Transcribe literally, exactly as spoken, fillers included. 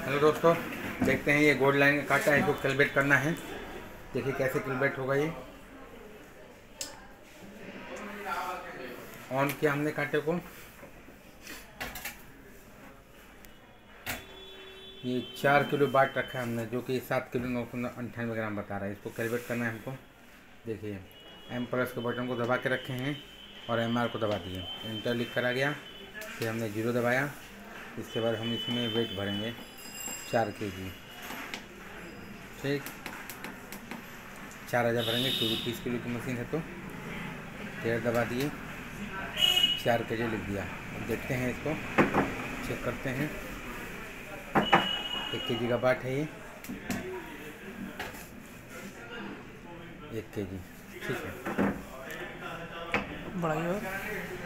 Hello दोस्तों, देखते हैं ये गोल्ड लाइन का कांटा है, इसको कैलकुलेट करना है। देखिए कैसे कैलकुलेट होगा। ये ऑन किया हमने कांटे को। ये चार किलो बाट रखा है हमने, जो कि सात किलो नौ सौ अंठानवे ग्राम बता रहा है। इसको कैलकुलेट करना है हमको। देखिए एम प्लस के बटन को दबा के रखे हैं और एम आर को दबा दिए, इंटर लिख कर आ गया। फिर हमने जीरो दबाया। इसके बाद हम इसमें वेट भरेंगे चार के जी। ठीक, चार हज़ार भरेंगे क्योंकि तीस किलो की मशीन है। तो तेरह दबा दिए, चार के जी लिख दिया। अब देखते हैं, इसको चेक करते हैं। एक के जी का बाट है ये, एक के जी। ठीक है, बढ़ाइए।